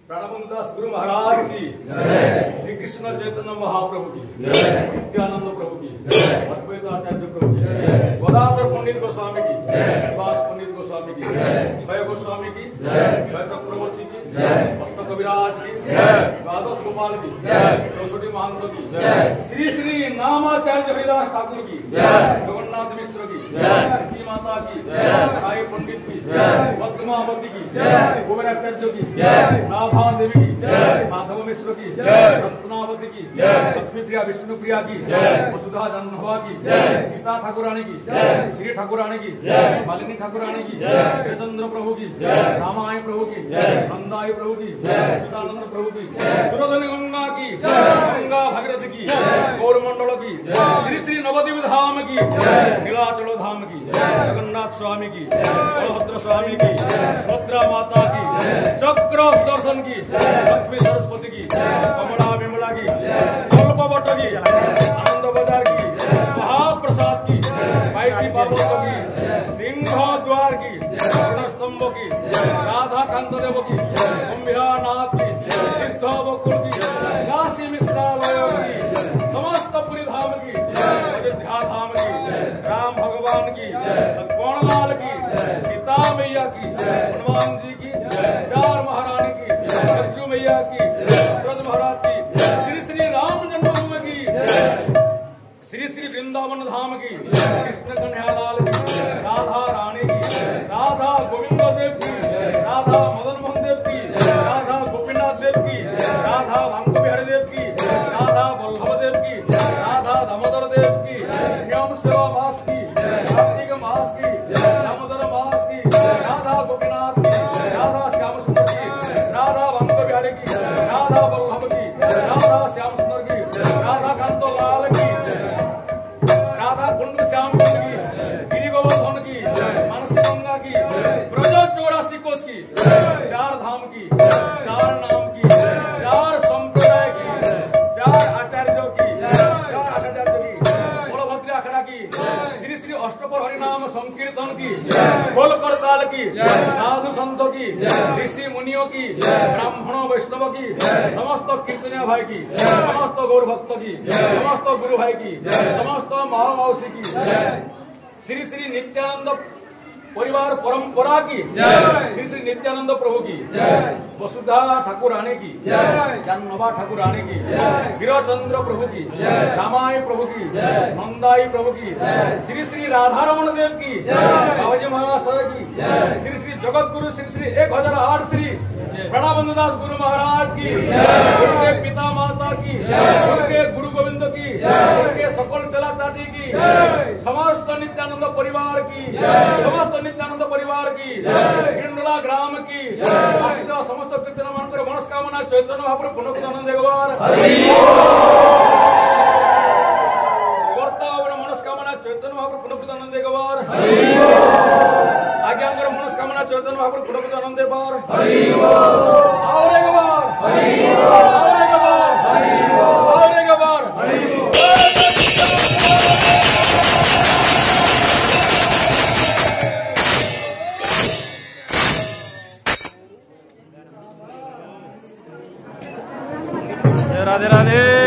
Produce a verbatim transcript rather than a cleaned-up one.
प्रणबंधु दास गुरु महाराज की जय, श्री कृष्ण चैतन्य महाप्रभु की जय, नित्यानंद प्रभु की जय, अद्वैत आचार्य प्रभु की जय, गोदाधर पंडित गोस्वामी की जय, निवास पंडित गोस्वामी की जय, क्षय गोस्वामी की जय, क्षय चक्रवर्ती की जय, भक्त कविराज की जय, द्वादश गोपाल की जय, चौसठी महंत की जय, श्री श्री नामाचार्य हरिदास ठाकुर की जय, जगन्नाथ मिश्र की जय, सती माता की जय, राय पंडित की जय, पद्मावती की जय, गोविंदाचार्य की जय, नाभा देवी की जय, माधव मिश्र की जय, रत्नावती की जय, लक्ष्मी प्रिया विष्णु प्रिया की जय, वसुधा जन्मवा की जय, सीता ठाकुरानी की जय, श्री ठाकुरानी की जय, मालिनी ठाकुरानी की जय, चंद्र प्रभु की जय, रामाय प्रभु की जय, नंदाय प्रभु की जय, चिदानंद प्रभु की जय, सुरधनी गंगा की जय, गंगा भगीरथ की जय, गौरमंडल की जय, श्री श्री नवद्वीप धाम की जय, नीलाचल धाम की जय, जगन्नाथ स्वामी की जय, बलभद्र स्वामी की जय, सुभद्रा माता की जय, चक्र सुदर्शन की लक्ष्मी सरस्वती की कमला विमला की कल्प भट्ट की आनंद बाजार की महाप्रसाद की बाईसी पार्वत की सिंह द्वार की स्तंभ की राधा कांत देव की गंभीरा नाथ की सिद्ध बकुल की काशी मिश्रालय की समस्त पुरी धाम की अयोध्या धाम की राम भगवान की लक्ष्मण लाल की सीता मैया की हनुमान जी की चार महारानी की अर्जु मैया की दशरथ महाराज की श्री श्री राम जन्मभूमि की श्री श्री वृंदावन धाम की कृष्ण कन्हैयालाल की राधा रानी की राधा गोविंद देव की राधा मदन मोहन देव की राधा गोपीनाथ देव की राधा भांग बिहारी देव की राधा वल्लभ देव की राधा दामोदर देव की नियम सेवा मास की कार्तिक मास की दामोदर मास की राधा गोपीनाथ की राधा श्याम सुंदर की राधा भांग बिहारी की राधा वल्लभ की राधा श्याम सुंदर की राधा कांतो लाल की राधा कुंड श्याम कुंड की गिरी गोवर्धन की मानसी गंगा की ब्रज चौरासी कोस की चार धाम की चार नाम की चार संप्रदाय की चार आचार्यों की चार आचार्यों की बलभद्र अखड़ा की श्री श्री अष्टपर हरिनाम संकीर्तन की गोल करताल की साधु संतों की ऋषि मुनियों की ब्राह्मणों वैष्णव की समस्त कीर्तनिया भाई की समस्त गौर भक्त की समस्त गुरु भाई की समस्त महामौसी की श्री श्री नित्यानंद परिवार परंपरा की श्री श्री नित्यानंद प्रभु की वसुधा ठाकुरानी की जन्मभा ठाकुरानी की वीरचंद्र प्रभु की रामाय प्रभु की नंदाई प्रभु की श्री श्री राधारमण देव की बाबाजी महाशय की श्री श्री जगत गुरु श्री श्री एक हजार आठ श्री प्रणबंधु दास गुरु महाराज की गुरु के पिता माता की गुरु के गुरु गोविंद की गुरु के सकल चला चाटी की समस्त नित्यानंद परिवार की समस्त नित्यानंद परिवार की हिंडला ग्राम की आश्रित समस्त कीर्तन मान मनस्कामना चैतन्य महाप्रभु पुनः देगवार कर्ता मनस्कामना चैतन्य महाप्रभु पुनः देगवार आज्ञा मनस्कामना चैतन्य महाप्रभु पुनः देवार और एक बार और एक बार और एक बार राधे राधे।